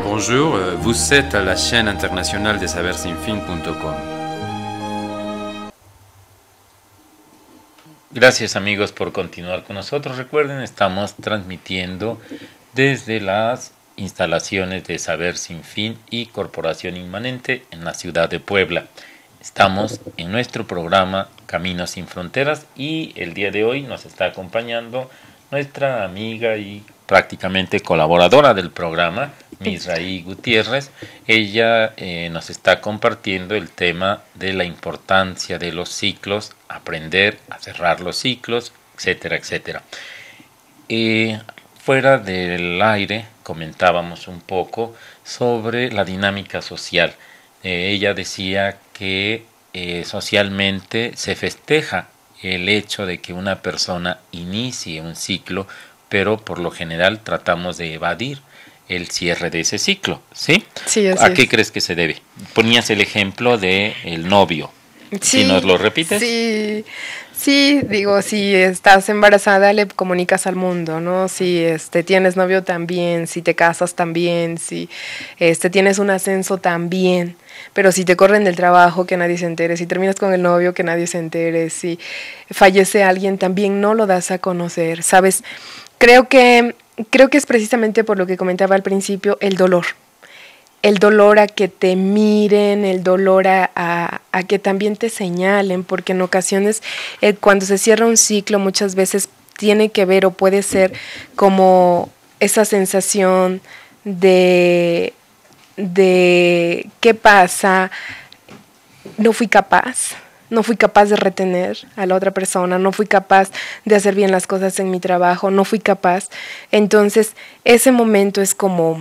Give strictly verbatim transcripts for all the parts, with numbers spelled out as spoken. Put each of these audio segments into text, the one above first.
Bonjour, vous êtes à la chaîne internationale de saber sin fin punto com. Gracias amigos por continuar con nosotros. Recuerden, estamos transmitiendo desde las instalaciones de Saber Sin Fin y Corporación Inmanente en la ciudad de Puebla. Estamos en nuestro programa Caminos sin Fronteras y el día de hoy nos está acompañando nuestra amiga y prácticamente colaboradora del programa, Misraí Gutiérrez. Ella eh, nos está compartiendo el tema de la importancia de los ciclos, aprender a cerrar los ciclos, etcétera, etcétera. Eh, fuera del aire comentábamos un poco sobre la dinámica social. Eh, ella decía que eh, socialmente se festeja el hecho de que una persona inicie un ciclo, pero por lo general tratamos de evadir el cierre de ese ciclo, ¿sí? Sí, así ¿A qué es. crees que se debe? Ponías el ejemplo de el novio. Sí, ¿Si nos lo repites? Sí, sí, digo, si estás embarazada le comunicas al mundo, ¿no? Si este tienes novio también, si te casas también, si este tienes un ascenso también, pero si te corren del trabajo que nadie se entere, si terminas con el novio que nadie se entere, si fallece alguien también no lo das a conocer, ¿sabes? Creo que creo que es precisamente por lo que comentaba al principio, el dolor. El dolor a que te miren, el dolor a, a, a que también te señalen, porque en ocasiones eh, cuando se cierra un ciclo muchas veces tiene que ver o puede ser como esa sensación de, de ¿qué pasa? No fui capaz. No fui capaz de retener a la otra persona, no fui capaz de hacer bien las cosas en mi trabajo, no fui capaz. Entonces, ese momento es como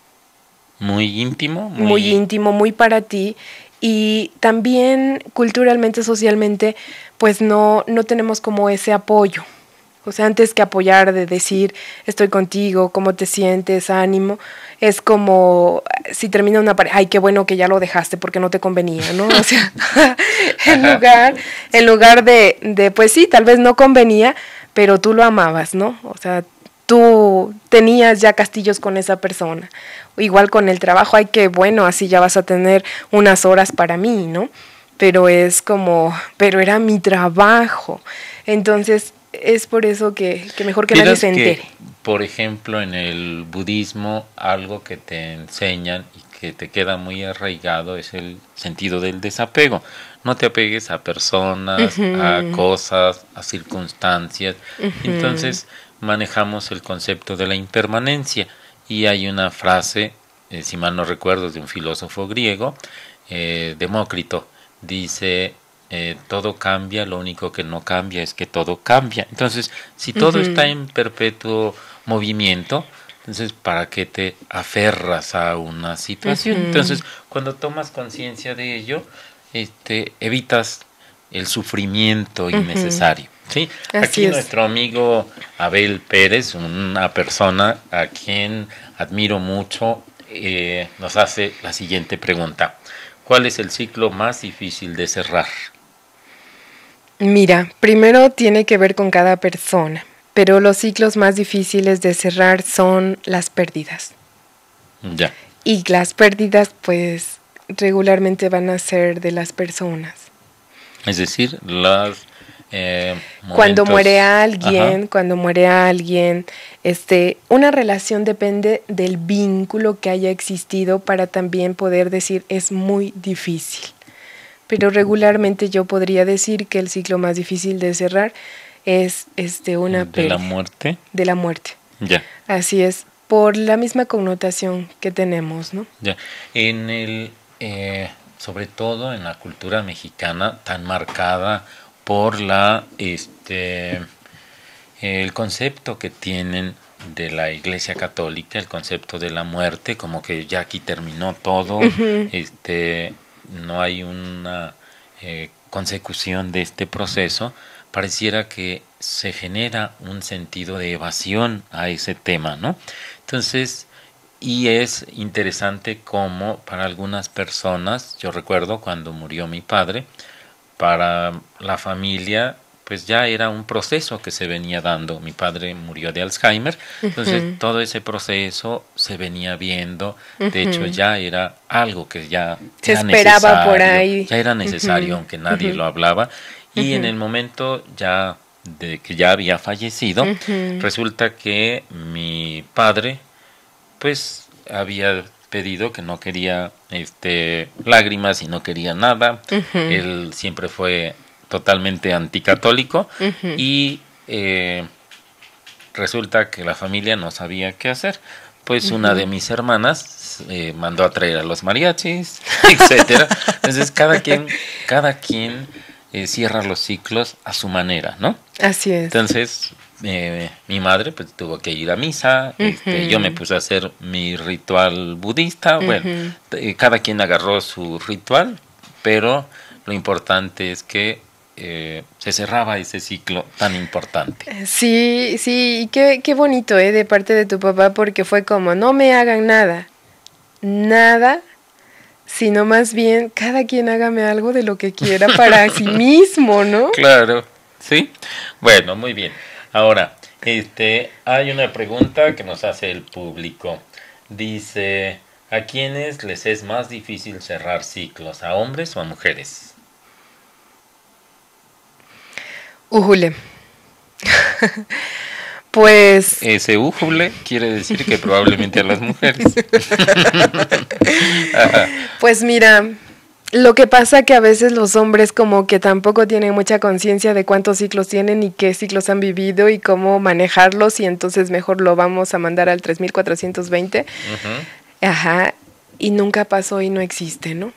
muy íntimo, muy, muy íntimo, muy para ti. Y también culturalmente, socialmente, pues no, no tenemos como ese apoyo. O sea, antes que apoyar, de decir, estoy contigo, cómo te sientes, ánimo, es como, si termina una pareja, ay, qué bueno que ya lo dejaste porque no te convenía, ¿no? O sea, en lugar, en lugar de, de, pues sí, tal vez no convenía, pero tú lo amabas, ¿no? O sea, tú tenías ya castillos con esa persona. Igual con el trabajo, ay, qué bueno, así ya vas a tener unas horas para mí, ¿no? Pero es como, pero era mi trabajo. Entonces, es por eso que, que mejor que nadie se entere. Que, por ejemplo, en el budismo, algo que te enseñan y que te queda muy arraigado es el sentido del desapego. No te apegues a personas, uh-huh. a cosas, a circunstancias. Uh-huh. Entonces, manejamos el concepto de la impermanencia. Y hay una frase, eh, si mal no recuerdo, de un filósofo griego, eh, Demócrito, dice... Eh, todo cambia, lo único que no cambia es que todo cambia. Entonces, si todo uh-huh. está en perpetuo movimiento, entonces, ¿para qué te aferras a una situación? Uh-huh. Entonces, cuando tomas conciencia de ello, este, evitas el sufrimiento uh-huh. innecesario. ¿Sí? Aquí es. Nuestro amigo Abel Pérez, una persona a quien admiro mucho, eh, nos hace la siguiente pregunta. ¿Cuál es el ciclo más difícil de cerrar? Mira, primero tiene que ver con cada persona, pero los ciclos más difíciles de cerrar son las pérdidas. Ya. Y las pérdidas, pues, regularmente van a ser de las personas. Es decir, las eh, momentos... Cuando muere alguien, Ajá. cuando muere alguien, este, una relación depende del vínculo que haya existido para también poder decir es muy difícil. Pero regularmente yo podría decir que el ciclo más difícil de cerrar es este una ¿De pérdida. la muerte? De la muerte. Ya. Así es, por la misma connotación que tenemos, ¿no? Ya. En el, eh, sobre todo en la cultura mexicana, tan marcada por la, este, el concepto que tienen de la Iglesia Católica, el concepto de la muerte, como que ya aquí terminó todo, uh-huh. este... no hay una eh, consecución de este proceso, pareciera que se genera un sentido de evasión a ese tema, ¿no? Entonces, y es interesante cómo para algunas personas, yo recuerdo cuando murió mi padre, para la familia, pues ya era un proceso que se venía dando. Mi padre murió de Alzheimer, entonces uh-huh. todo ese proceso se venía viendo. Uh-huh. De hecho, ya era algo que ya se era esperaba necesario, por ahí. Ya era necesario, uh-huh. aunque nadie uh-huh. lo hablaba. Y uh-huh. en el momento ya de que ya había fallecido, uh-huh. resulta que mi padre, pues, había pedido que no quería este lágrimas y no quería nada. Uh-huh. Él siempre fue totalmente anticatólico uh-huh. y eh, resulta que la familia no sabía qué hacer. Pues uh-huh. una de mis hermanas eh, mandó a traer a los mariachis, etcétera. Entonces cada quien, cada quien eh, cierra los ciclos a su manera, ¿no? Así es. Entonces Eh, mi madre pues tuvo que ir a misa, uh-huh. este, yo me puse a hacer mi ritual budista, uh-huh. bueno, eh, cada quien agarró su ritual, pero lo importante es que eh, se cerraba ese ciclo tan importante. Sí, sí, y qué, qué bonito eh, de parte de tu papá, porque fue como, no me hagan nada, nada, sino más bien cada quien hágame algo de lo que quiera para sí mismo, ¿no? Claro, sí, bueno, muy bien. Ahora, este, hay una pregunta que nos hace el público. Dice, ¿a quiénes les es más difícil cerrar ciclos? ¿A hombres o a mujeres? Újule. Pues... Ese újule quiere decir que probablemente a las mujeres. Pues mira... Lo que pasa que a veces los hombres como que tampoco tienen mucha conciencia de cuántos ciclos tienen y qué ciclos han vivido y cómo manejarlos, y entonces mejor lo vamos a mandar al tres mil cuatrocientos veinte. Uh-huh. Ajá, y nunca pasó y no existe, ¿no?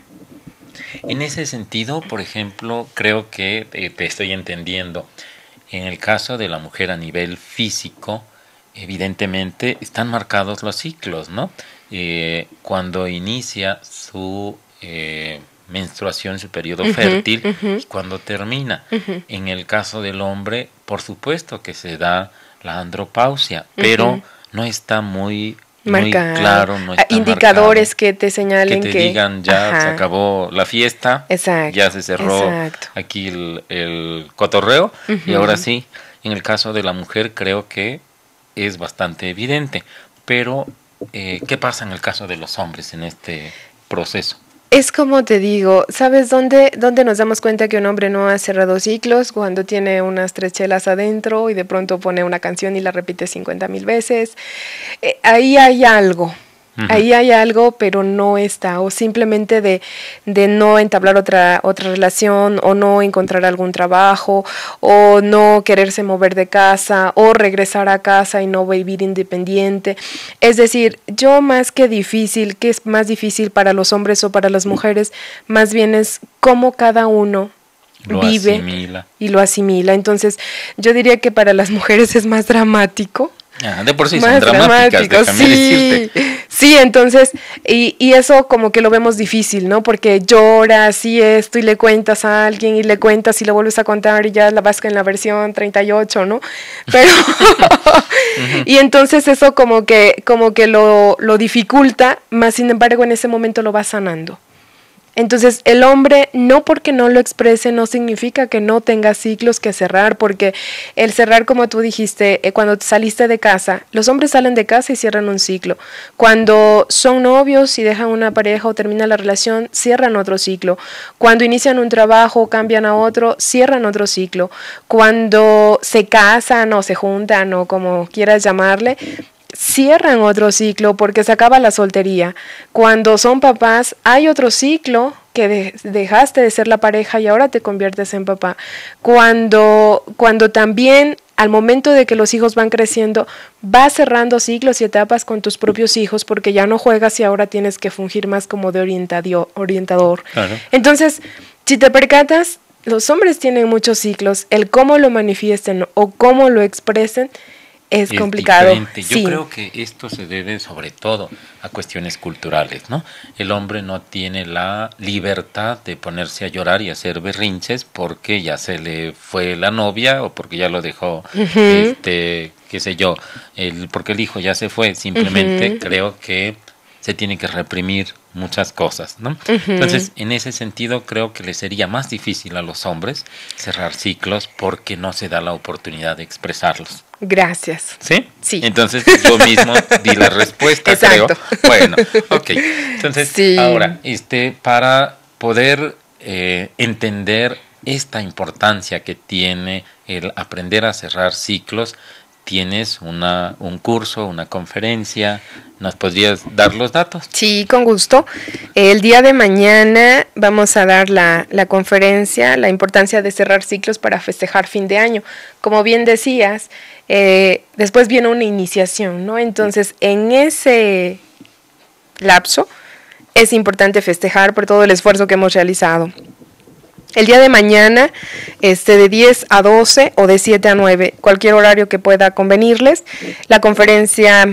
En ese sentido, por ejemplo, creo que eh, te estoy entendiendo. En el caso de la mujer a nivel físico, evidentemente están marcados los ciclos, ¿no? Eh, cuando inicia su... Eh, menstruación, su periodo uh-huh, fértil, uh-huh. y cuando termina. Uh-huh. En el caso del hombre, por supuesto que se da la andropausia, uh-huh. pero no está muy, muy claro, no está indicadores marcado, que te que señalen te que digan ya ajá. se acabó la fiesta, exacto, ya se cerró exacto. aquí el, el cotorreo, uh-huh. y ahora sí, en el caso de la mujer creo que es bastante evidente, pero eh, ¿qué pasa en el caso de los hombres en este proceso? Es como te digo, ¿sabes dónde, dónde nos damos cuenta que un hombre no ha cerrado ciclos? Cuando tiene unas tres chelas adentro y de pronto pone una canción y la repite cincuenta mil veces. Eh, ahí hay algo. Uh-huh. Ahí hay algo, pero no está, o simplemente de, de no entablar otra, otra relación, o no encontrar algún trabajo, o no quererse mover de casa, o regresar a casa y no vivir independiente. Es decir, yo más que difícil, ¿qué es más difícil para los hombres o para las mujeres? Más bien es cómo cada uno lo vive asimila. Y lo asimila. Entonces, yo diría que para las mujeres es más dramático. Ah, de por sí son dramáticas, déjame sí, decirte. Sí, entonces, y, y eso como que lo vemos difícil, ¿no? Porque lloras y esto y le cuentas a alguien y le cuentas y le vuelves a contar y ya la vas en la versión treinta y ocho, ¿no? Pero, uh-huh. y entonces eso como que, como que lo, lo dificulta, más sin embargo en ese momento lo va sanando. Entonces, el hombre, no porque no lo exprese, no significa que no tenga ciclos que cerrar, porque el cerrar, como tú dijiste, eh, cuando saliste de casa, los hombres salen de casa y cierran un ciclo. Cuando son novios y dejan una pareja o terminan la relación, cierran otro ciclo. Cuando inician un trabajo, cambian a otro, cierran otro ciclo. Cuando se casan o se juntan o como quieras llamarle, cierran otro ciclo porque se acaba la soltería. Cuando son papás, hay otro ciclo que de, dejaste de ser la pareja y ahora te conviertes en papá. Cuando, cuando también al momento de que los hijos van creciendo, vas cerrando ciclos y etapas con tus propios hijos porque ya no juegas y ahora tienes que fungir más como de orientadio, orientador. Claro. Entonces, si te percatas, los hombres tienen muchos ciclos. El cómo lo manifiesten o cómo lo expresen es, es complicado. Diferente. Yo sí. creo que esto se debe sobre todo a cuestiones culturales, ¿no? El hombre no tiene la libertad de ponerse a llorar y hacer berrinches porque ya se le fue la novia o porque ya lo dejó, uh-huh. este, qué sé yo, el, porque el hijo ya se fue. Simplemente uh-huh. creo que se tiene que reprimir muchas cosas, ¿no? Uh-huh. Entonces, en ese sentido, creo que le sería más difícil a los hombres cerrar ciclos porque no se da la oportunidad de expresarlos. Gracias. ¿Sí? Sí. Entonces, yo mismo di la respuesta, creo. Bueno, ok. Entonces, sí. Ahora, este, para poder eh, entender esta importancia que tiene el aprender a cerrar ciclos, tienes una, un curso, una conferencia. ¿Nos podrías dar los datos? Sí, con gusto. El día de mañana vamos a dar la, la conferencia, la importancia de cerrar ciclos para festejar fin de año. Como bien decías, eh, después viene una iniciación, ¿no? Entonces, en ese lapso es importante festejar por todo el esfuerzo que hemos realizado. El día de mañana, este, de diez a doce o de siete a nueve, cualquier horario que pueda convenirles. La conferencia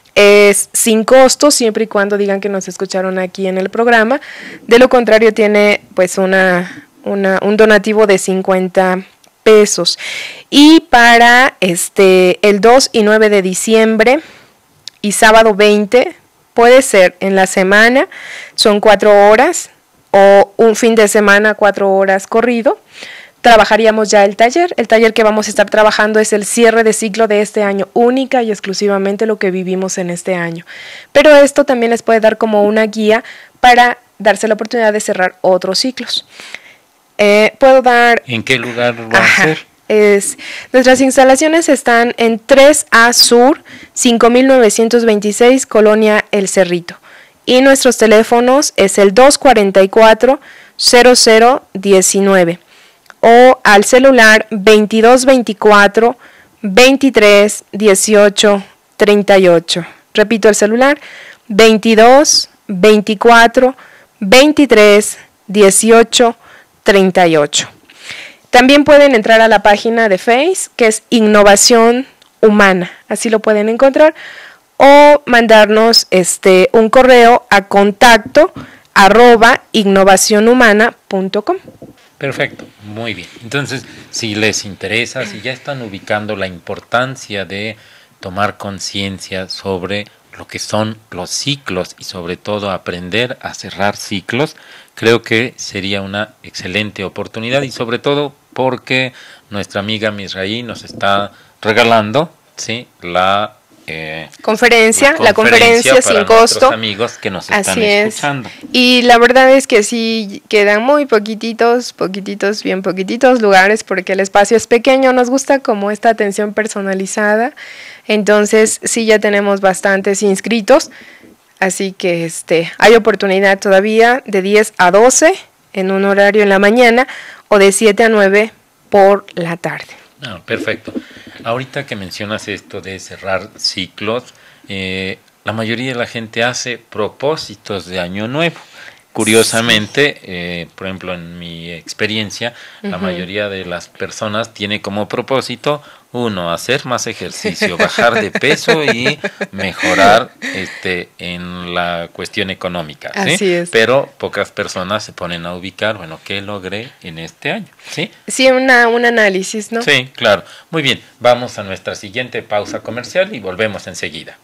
es sin costo, siempre y cuando digan que nos escucharon aquí en el programa. De lo contrario, tiene pues una, una, un donativo de cincuenta pesos. Y para este, el dos y nueve de diciembre y sábado veinte, puede ser en la semana, son cuatro horas, o un fin de semana, cuatro horas corrido, trabajaríamos ya el taller. El taller que vamos a estar trabajando es el cierre de ciclo de este año, única y exclusivamente lo que vivimos en este año. Pero esto también les puede dar como una guía para darse la oportunidad de cerrar otros ciclos. Eh, Puedo dar... ¿En qué lugar va Ajá. a ser? Es, nuestras instalaciones están en tres A Sur, cinco mil novecientos veintiséis, Colonia El Cerrito. Y nuestros teléfonos es el dos cuatro cuatro, cero cero diecinueve o al celular veintidós veinticuatro, veintitrés dieciocho treinta y ocho. Repito el celular, veintidós veinticuatro, veintitrés dieciocho treinta y ocho. También pueden entrar a la página de Face, que es Innovación Humana, así lo pueden encontrar, o mandarnos este un correo a contacto arroba innovacionhumana punto com. Perfecto, muy bien. Entonces, si les interesa, si ya están ubicando la importancia de tomar conciencia sobre lo que son los ciclos y sobre todo aprender a cerrar ciclos, creo que sería una excelente oportunidad y sobre todo porque nuestra amiga Misraí nos está regalando, ¿sí?, la Eh, conferencia, la conferencia, la conferencia sin costo. Amigos que nos están Así escuchando. Es. Y la verdad es que sí quedan muy poquititos, poquititos, bien poquititos lugares porque el espacio es pequeño. Nos gusta como esta atención personalizada. Entonces sí ya tenemos bastantes inscritos. Así que este hay oportunidad todavía de diez a doce en un horario en la mañana o de siete a nueve por la tarde. Ah, perfecto. Ahorita que mencionas esto de cerrar ciclos, eh, la mayoría de la gente hace propósitos de año nuevo. Curiosamente, sí. eh, por ejemplo, en mi experiencia, uh-huh. la mayoría de las personas tiene como propósito, uno, hacer más ejercicio, bajar de peso y mejorar este en la cuestión económica, ¿sí? Así es. Pero pocas personas se ponen a ubicar, bueno, ¿qué logré en este año? ¿Sí? Sí, una, un análisis, ¿no? Sí, claro. Muy bien, vamos a nuestra siguiente pausa comercial y volvemos enseguida.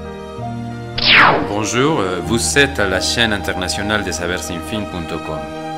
Bonjour, vous êtes à la chaîne internationale des saber sin fin punto com.